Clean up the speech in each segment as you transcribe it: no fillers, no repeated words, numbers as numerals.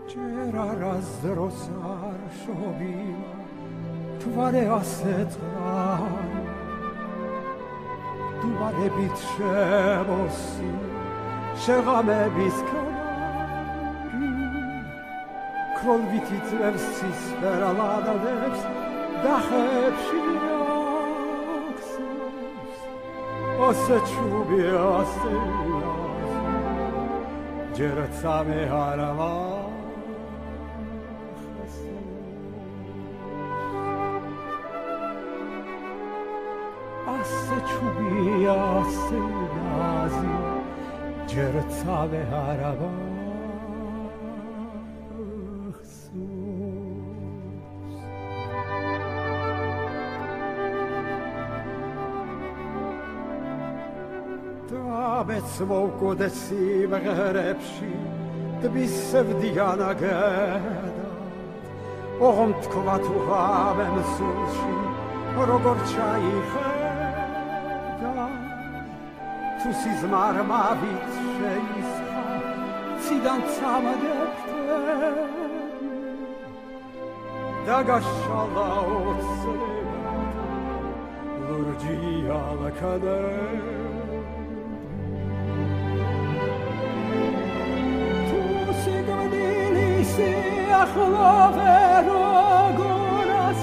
ჭერარას დროს არ შობილა თვარე ასეწყარი დუβარებით შემოსი შეღამების ქარი ქრონვითი ძვებს ცისფერა ლადადებს დახებში ახსოვს ასე ჩუბი ასე ჯერ წამე არავა ასე ჩუბი ასე ნაზი ჯერ წამე არავა მეც მოვკვდე სიმღერებში თბისებდიან აგედად ოღონდ თქვა თუ ღამემ სულში როგორ ჩაიხედა თუ სიზმარმავით შეისხა ციდან წამდებთები დაგაშალა ოცნებად ლურჯი ალაქადები ახლოვერო გორას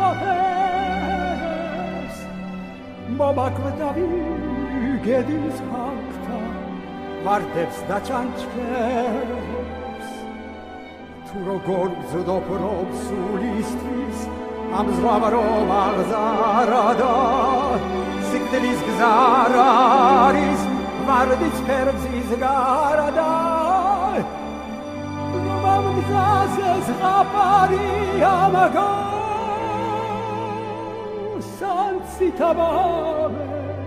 ხალაფებს მომაკვდავი გედის ხალხთა ვარდებს და ჩანჩქერებს თუ როგორ ვზდობ რომ სულისთვის ამ ზღვამ რომ აღზარდა სიკვდილის გზარა არის ვარდის ფერმზის გარდა Zazes rapari amago Sancitabame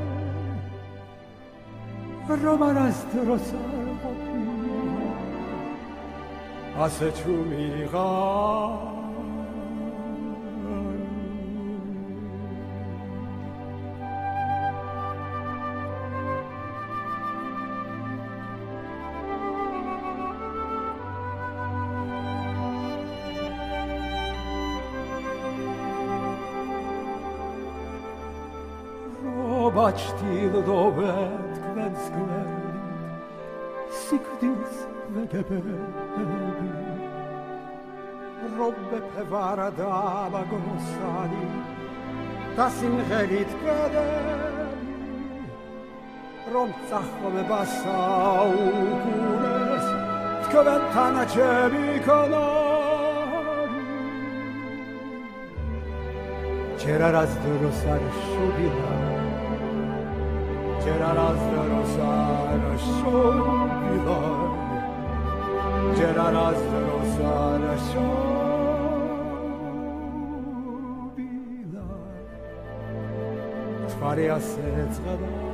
Romanas drosar hopina Ase chumiga Baçtil dovet kvens gverlit Sikdis vegebebi Robbe pevarada bagosani Tasim gelit kadeli Rom tsachome basau kunes Tkventana cebi kanari C'era razdorosar shubila C'era razdorosar shubila C'era razdorosar shubila Tvare asetzgada